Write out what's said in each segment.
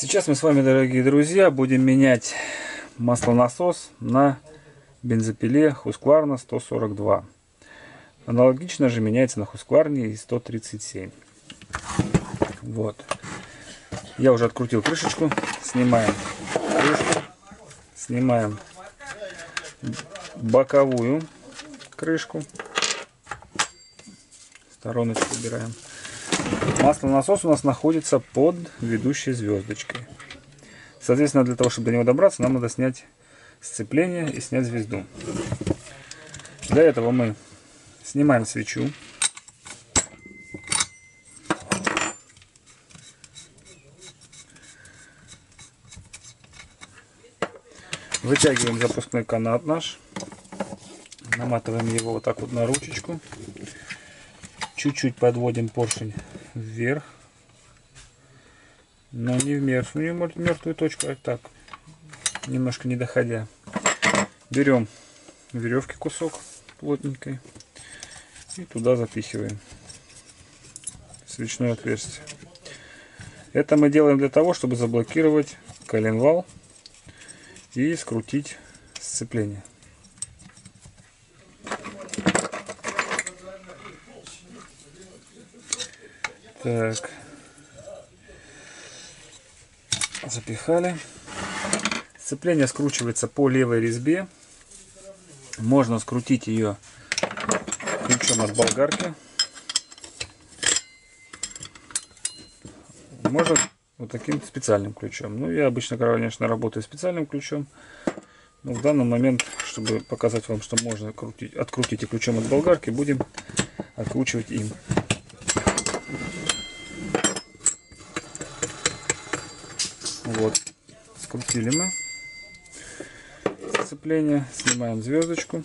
Сейчас мы с вами, дорогие друзья, будем менять маслонасос на бензопиле Husqvarna 142. Аналогично же меняется на Husqvarna 137. Вот. Я уже открутил крышечку. Снимаем крышку. Снимаем боковую крышку. Стороночку убираем. Маслонасос у нас находится под ведущей звездочкой. Соответственно, для того, чтобы до него добраться, нам надо снять сцепление и снять звезду. Для этого мы снимаем свечу. Вытягиваем запускной канат наш. Наматываем его вот так вот на ручечку. Чуть-чуть подводим поршень вверх. Но не в мертвую точку, а так, немножко не доходя. Берем веревки кусок плотненькой и туда запихиваем свечное отверстие. Это мы делаем для того, чтобы заблокировать коленвал и скрутить сцепление. Так, запихали. Сцепление скручивается по левой резьбе. Можно скрутить ее ключом от болгарки. Можно вот таким специальным ключом. Ну, я обычно, конечно, работаю специальным ключом. Но в данный момент, чтобы показать вам, что можно открутить и ключом от болгарки, будем откручивать им. Вот, скрутили мы сцепление, снимаем звездочку.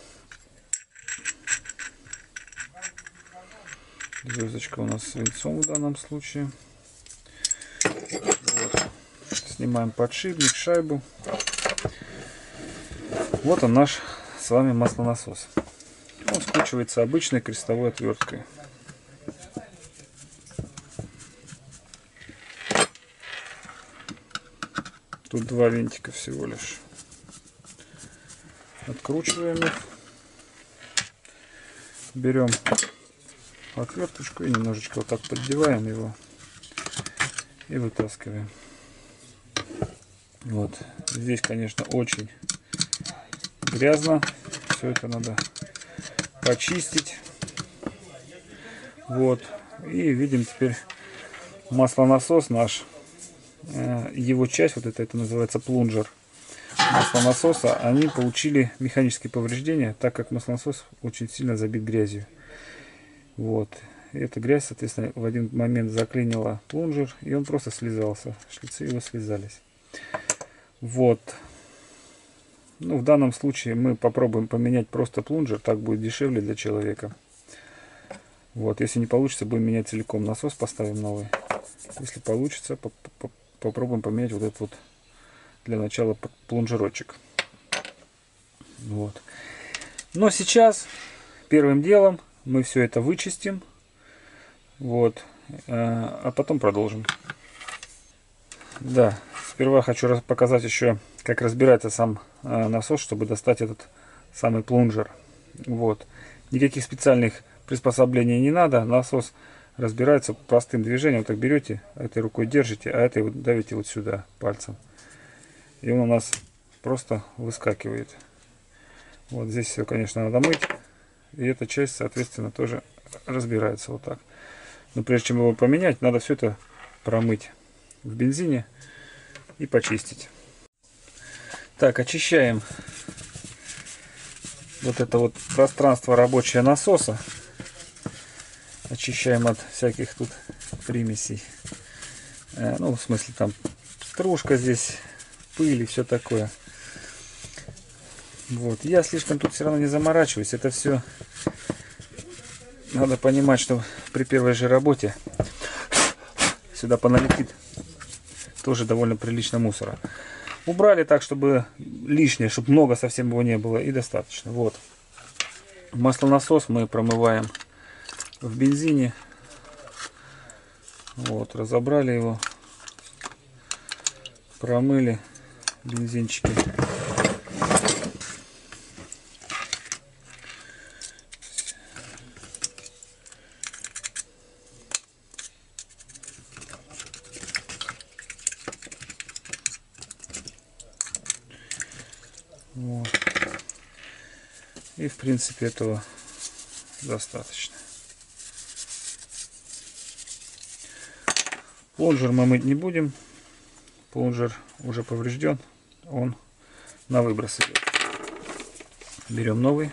Звездочка у нас свинцом в данном случае. Вот. Снимаем подшипник, шайбу. Вот он наш с вами маслонасос. Он скручивается обычной крестовой отверткой. Тут два винтика всего лишь. Откручиваем их. Берем отверточку и немножечко вот так поддеваем его. И вытаскиваем. Вот. Здесь, конечно, очень грязно. Все это надо почистить. Вот. И видим теперь маслонасос наш. Его часть, вот это называется плунжер маслонасоса, они получили механические повреждения, так как маслонасос очень сильно забит грязью. Вот. И эта грязь, соответственно, в один момент заклинила плунжер, и он просто слезался. Шлицы его слезались. Вот. Ну, в данном случае мы попробуем поменять просто плунжер, так будет дешевле для человека. Вот. Если не получится, будем менять целиком насос, поставим новый. Если получится, попробуем поменять вот этот вот для начала плунжерочек. Вот. Но сейчас первым делом мы все это вычистим. Вот. А потом продолжим. Да, сперва хочу показать еще, как разбирается сам насос, чтобы достать этот самый плунжер. Вот. Никаких специальных приспособлений не надо. Насос разбирается простым движением. Вот так берете, этой рукой держите, а этой вот давите вот сюда пальцем. И он у нас просто выскакивает. Вот здесь все, конечно, надо мыть. И эта часть, соответственно, тоже разбирается вот так. Но прежде чем его поменять, надо все это промыть в бензине и почистить. Так, очищаем вот это вот пространство рабочее насоса. Очищаем от всяких тут примесей. Ну, в смысле, там стружка здесь, пыль и все такое. Вот. Я слишком тут все равно не заморачиваюсь. Это все надо понимать, что при первой же работе сюда поналетит тоже довольно прилично мусора. Убрали так, чтобы лишнее, чтобы много совсем его не было, и достаточно. Вот. Маслонасос мы промываем в бензине. Вот, разобрали его. Промыли бензинчики. Вот. И в принципе этого достаточно. Плунжер мы мыть не будем. Плунжер уже поврежден. Он на выброс идет. Берем новый.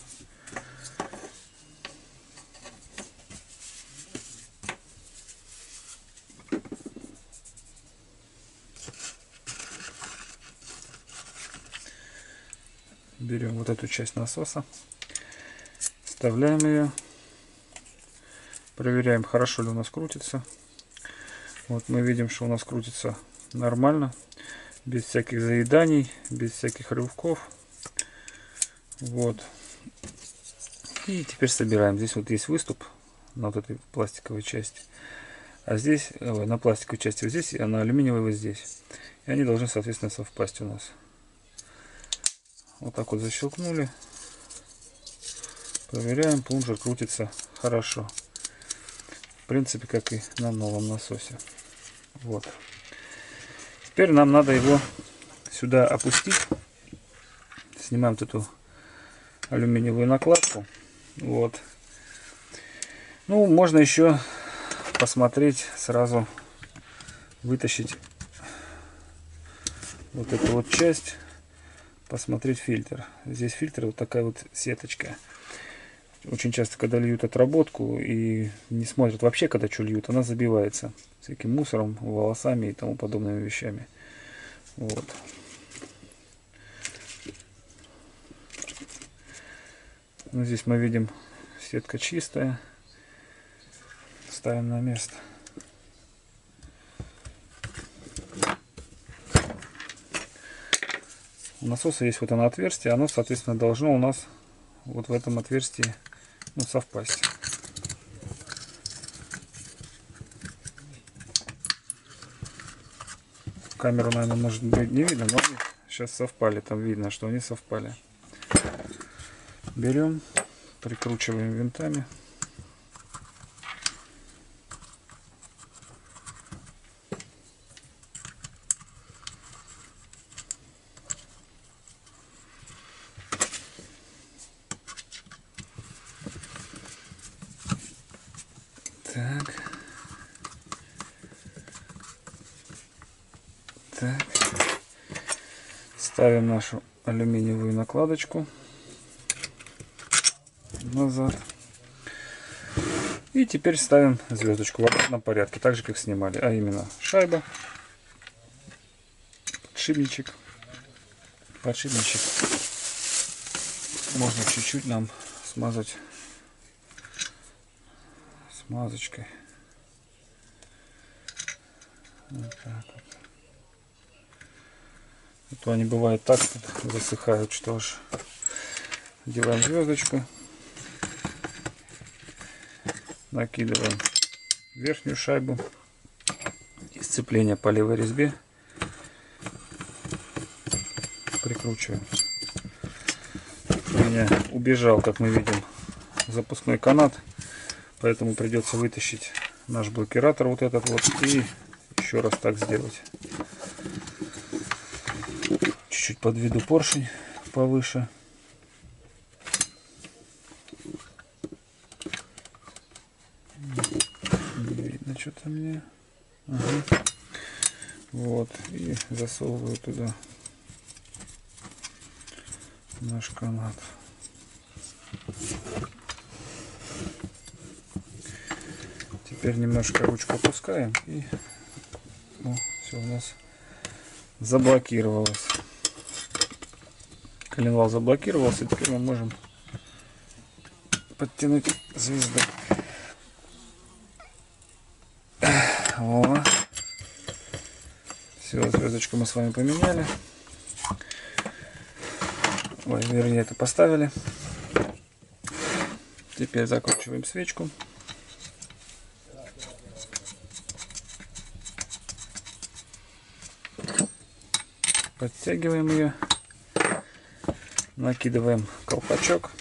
Берем вот эту часть насоса. Вставляем ее. Проверяем, хорошо ли у нас крутится. Вот мы видим, что у нас крутится нормально, без всяких заеданий, без всяких рывков. Вот. И теперь собираем. Здесь вот есть выступ на вот этой пластиковой части. А здесь, на пластиковой части вот здесь, а на алюминиевой вот здесь. И они должны, соответственно, совпасть у нас. Вот так вот защелкнули. Проверяем, плунжер крутится хорошо. В принципе, как и на новом насосе. Вот. Теперь нам надо его сюда опустить. Снимаем вот эту алюминиевую накладку. Вот. Ну, можно еще посмотреть, сразу вытащить вот эту вот часть, посмотреть фильтр. Здесь фильтр, вот такая вот сеточка. Очень часто, когда льют отработку и не смотрят вообще, когда что льют, она забивается всяким мусором, волосами и тому подобными вещами. Вот. Ну, здесь мы видим, сетка чистая. Ставим на место. У насоса есть вот оно отверстие, оно, соответственно, должно у нас вот в этом отверстии, ну, совпасть. Камеру, наверное, может быть не видно, но они сейчас совпали, там видно, что они совпали. Берем, прикручиваем винтами. Так. Так. Ставим нашу алюминиевую накладочку назад. И теперь ставим звездочку в обратном порядке, так же как снимали. А именно шайба, подшипничек. Подшипничек можно чуть-чуть нам смазать смазочкой. Вот так вот. А то они бывают так засыхают, что ж. Делаем звездочку. Накидываем верхнюю шайбу. Сцепление по левой резьбе. Прикручиваем. У меня убежал, как мы видим, запускной канат. Поэтому придется вытащить наш блокиратор вот этот вот. И еще раз так сделать. Чуть-чуть подведу поршень повыше. Не видно что-то мне. Ага. Вот. И засовываю туда наш канат. Теперь немножко ручку опускаем. И все у нас заблокировалось. Коленвал заблокировался. Теперь мы можем подтянуть звезду. Вот. Все, звездочку мы с вами поменяли. Ой, вернее, это поставили. Теперь закручиваем свечку. Подтягиваем ее. Накидываем колпачок.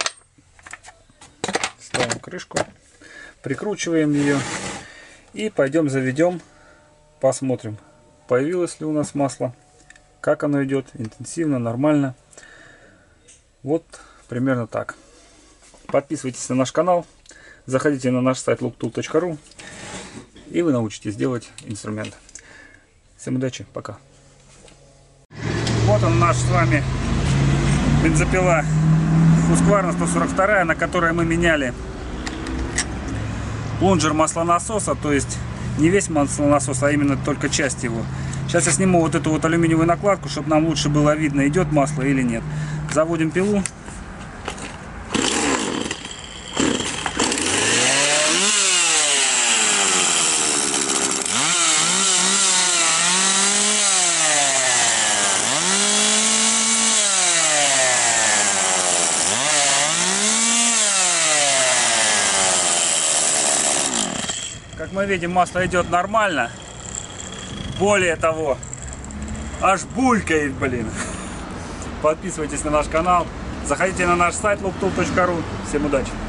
Ставим крышку. Прикручиваем ее. И пойдем заведем. Посмотрим, появилось ли у нас масло. Как оно идет. Интенсивно, нормально. Вот примерно так. Подписывайтесь на наш канал. Заходите на наш сайт looktool.ru. И вы научитесь делать инструмент. Всем удачи, пока. Вот он наш с вами бензопила Husqvarna 142, на которой мы меняли плунжер маслонасоса, то есть не весь маслонасос, а именно только часть его. Сейчас я сниму вот эту вот алюминиевую накладку, чтобы нам лучше было видно, идет масло или нет. Заводим пилу. Как мы видим, масло идет нормально. Более того, аж булькает, блин. Подписывайтесь на наш канал. Заходите на наш сайт looktool.ru. Всем удачи!